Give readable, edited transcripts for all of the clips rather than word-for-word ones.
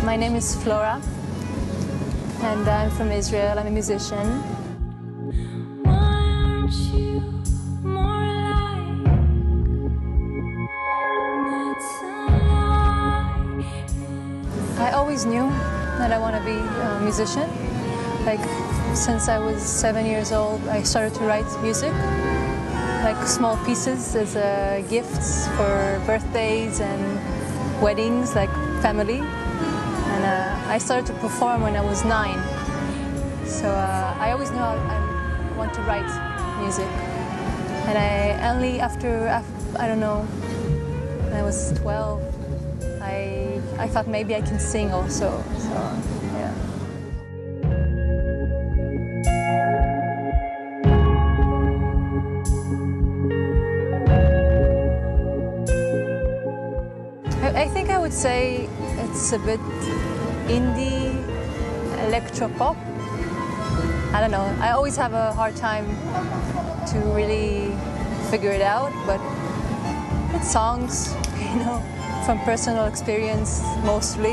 My name is Flora, and I'm from Israel. I'm a musician. Why aren't you more alike? It's a lie. I always knew that I want to be a musician. Like, since I was 7 years old, I started to write music, like small pieces as gifts for birthdays and weddings, like family. And I started to perform when I was 9. So I always knew I want to write music. And I only after I don't know, when I was 12, I thought maybe I can sing also. So yeah. I think I would say it's a bit indie, electropop. I don't know. I always have a hard time to really figure it out, but it's songs, you know, from personal experience mostly.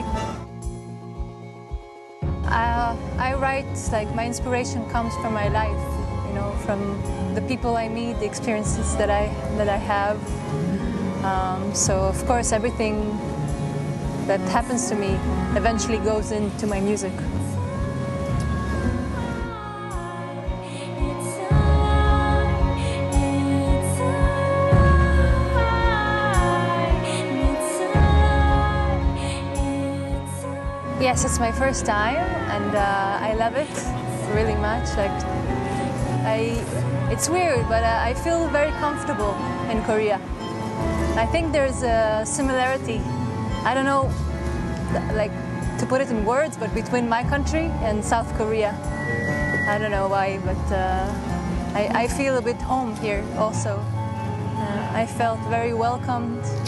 I write, like, my inspiration comes from my life, you know, from the people I meet, the experiences that I have. So of course everything that happens to me eventually goes into my music. Yes, it's my first time, and I love it really much. Like, it's weird, but I feel very comfortable in Korea. I think there's a similarity, I don't know, like, to put it in words, but between my country and South Korea. I don't know why, but I feel a bit home here also. I felt very welcomed.